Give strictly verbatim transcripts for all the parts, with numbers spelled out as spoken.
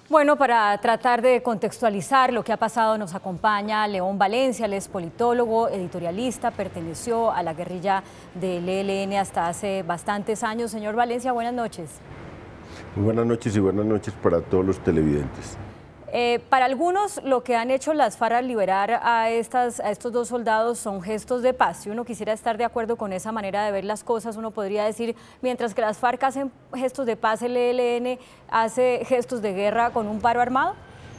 Bueno, para tratar de contextualizar lo que ha pasado nos acompaña León Valencia, él es politólogo, editorialista, perteneció a la guerrilla del E L N hasta hace bastantes años. Señor Valencia, buenas noches. Muy buenas noches y buenas noches para todos los televidentes. Eh, para algunos lo que han hecho las FARC al liberar a, estas, a estos dos soldados son gestos de paz. Si uno quisiera estar de acuerdo con esa manera de ver las cosas, uno podría decir, mientras que las FARC hacen gestos de paz, el E L N hace gestos de guerra con un paro armado.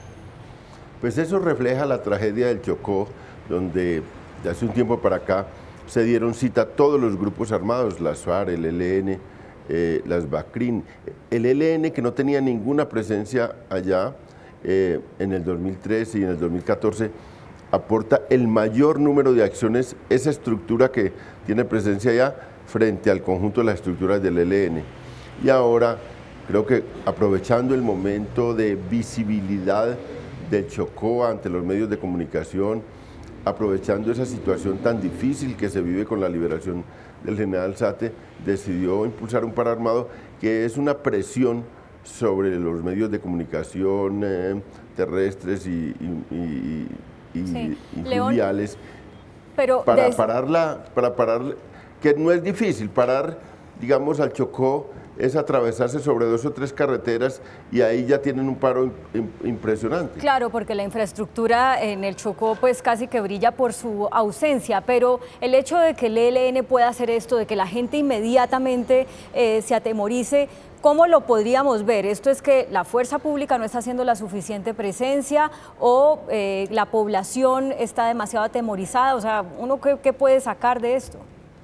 Pues eso refleja la tragedia del Chocó, donde de hace un tiempo para acá se dieron cita a todos los grupos armados, las FARC, el E L N, eh, las BACRIN. El E L N, que no tenía ninguna presencia allá, Eh, en el dos mil trece y en el dos mil catorce, aporta el mayor número de acciones, esa estructura que tiene presencia allá frente al conjunto de las estructuras del E L N. Y ahora creo que aprovechando el momento de visibilidad del Chocó ante los medios de comunicación, aprovechando esa situación tan difícil que se vive con la liberación del general Zate, decidió impulsar un paro armado que es una presión sobre los medios de comunicación eh, terrestres y, y, y, y, sí. y fluviales, León, pero para des... pararla, para parar, que no es difícil, parar, digamos, al Chocó es atravesarse sobre dos o tres carreteras y ahí ya tienen un paro impresionante. Claro, porque la infraestructura en el Chocó pues casi que brilla por su ausencia, pero el hecho de que el E L N pueda hacer esto, de que la gente inmediatamente eh, se atemorice, ¿cómo lo podríamos ver? ¿Esto es que la fuerza pública no está haciendo la suficiente presencia o eh, la población está demasiado atemorizada? O sea, ¿uno qué, qué puede sacar de esto?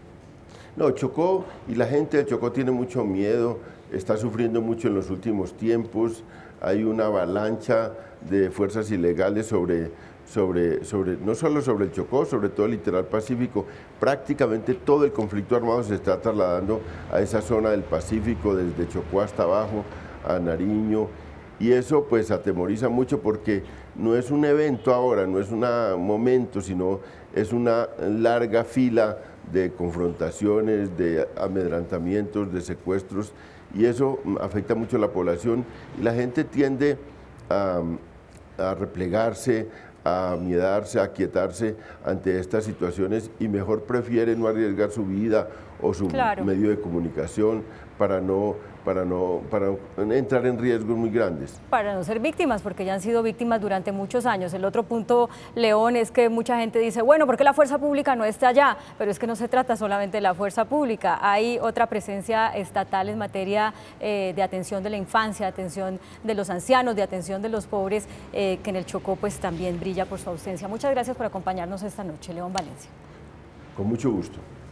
No, Chocó y la gente de Chocó tiene mucho miedo, está sufriendo mucho en los últimos tiempos, hay una avalancha de fuerzas ilegales sobre, sobre, sobre, no solo sobre el Chocó, sobre todo el litoral pacífico, prácticamente todo el conflicto armado se está trasladando a esa zona del Pacífico, desde Chocó hasta abajo, a Nariño, y eso pues atemoriza mucho porque no es un evento ahora, no es un momento, sino es una larga fila de confrontaciones, de amedrantamientos, de secuestros, y eso afecta mucho a la población y la gente tiende a, a replegarse, a miedarse, a aquietarse ante estas situaciones y mejor prefiere no arriesgar su vida o su claro. medio de comunicación para no, para no para entrar en riesgos muy grandes. Para no ser víctimas, porque ya han sido víctimas durante muchos años. El otro punto, León, es que mucha gente dice, bueno, ¿por qué la fuerza pública no está allá? Pero es que no se trata solamente de la fuerza pública, hay otra presencia estatal en materia eh, de atención de la infancia, de atención de los ancianos, de atención de los pobres, eh, que en el Chocó pues también brilla por su ausencia. Muchas gracias por acompañarnos esta noche, León Valencia. Con mucho gusto.